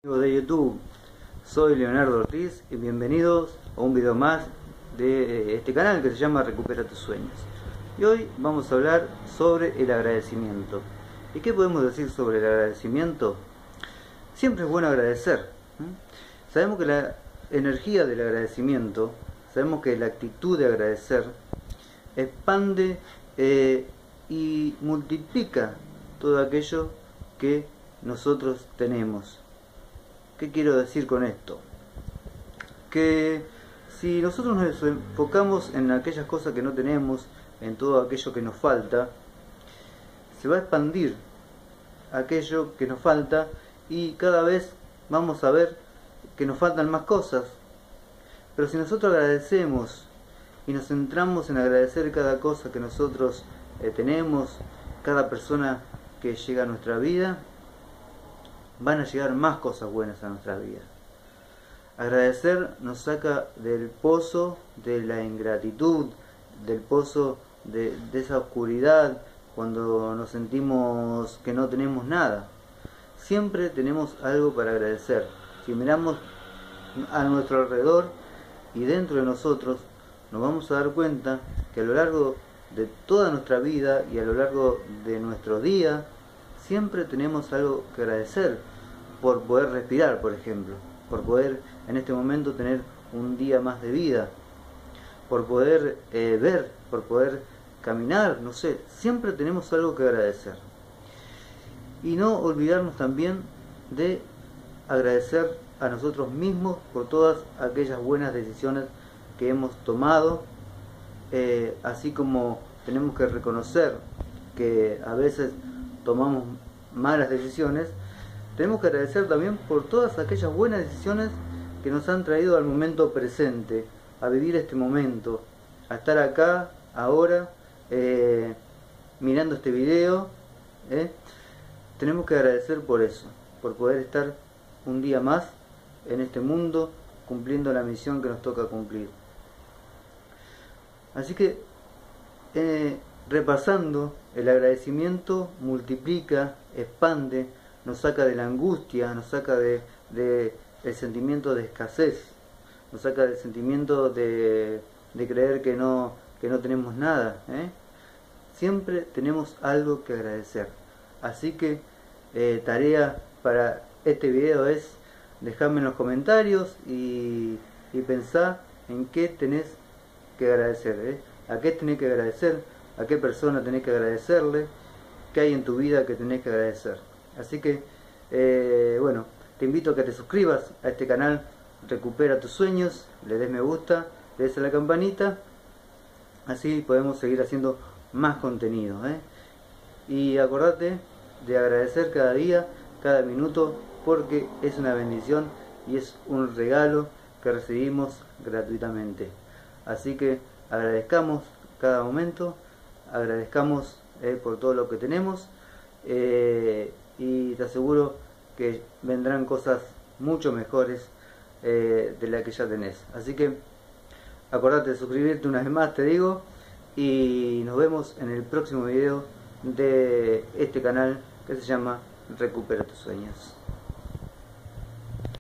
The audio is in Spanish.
Amigos de YouTube, soy Leonardo Ortiz y bienvenidos a un video más de este canal que se llama Recupera tus sueños. Y hoy vamos a hablar sobre el agradecimiento. ¿Y qué podemos decir sobre el agradecimiento? Siempre es bueno agradecer. Sabemos que la energía del agradecimiento, sabemos que la actitud de agradecer expande y multiplica todo aquello que nosotros tenemos. ¿Qué quiero decir con esto? Que si nosotros nos enfocamos en aquellas cosas que no tenemos, en todo aquello que nos falta, se va a expandir aquello que nos falta y cada vez vamos a ver que nos faltan más cosas. Pero si nosotros agradecemos y nos centramos en agradecer cada cosa que nosotros tenemos, cada persona que llega a nuestra vida, van a llegar más cosas buenas a nuestra vida. Agradecer nos saca del pozo de la ingratitud, del pozo de esa oscuridad, cuando nos sentimos que no tenemos nada. Siempre tenemos algo para agradecer. Si miramos a nuestro alrededor y dentro de nosotros, nos vamos a dar cuenta que a lo largo de toda nuestra vida y a lo largo de nuestro día, siempre tenemos algo que agradecer por poder respirar, por ejemplo, por poder en este momento tener un día más de vida, por poder ver, por poder caminar, no sé, siempre tenemos algo que agradecer. Y no olvidarnos también de agradecer a nosotros mismos por todas aquellas buenas decisiones que hemos tomado, así como tenemos que reconocer que a veces tomamos malas decisiones, tenemos que agradecer también por todas aquellas buenas decisiones que nos han traído al momento presente, a vivir este momento, a estar acá, ahora, mirando este video. Tenemos que agradecer por eso, por poder estar un día más en este mundo, cumpliendo la misión que nos toca cumplir. Así que, repasando, el agradecimiento multiplica, expande, nos saca de la angustia, nos saca del sentimiento de escasez, nos saca del sentimiento de creer que no tenemos nada. Siempre tenemos algo que agradecer. Así que tarea para este video es dejarme en los comentarios y pensar en qué tenés que agradecer, a qué tenés que agradecer, a qué persona tenés que agradecerle, qué hay en tu vida que tenés que agradecer. Así que, bueno, te invito a que te suscribas a este canal Recupera tus sueños, le des me gusta, le des a la campanita, así podemos seguir haciendo más contenido. Y acordate de agradecer cada día, cada minuto, porque es una bendición y es un regalo que recibimos gratuitamente. Así que agradezcamos cada momento, agradezcamos por todo lo que tenemos, y te aseguro que vendrán cosas mucho mejores de las que ya tenés. Así que acordate de suscribirte una vez más, te digo, y nos vemos en el próximo video de este canal que se llama Recupera tus sueños.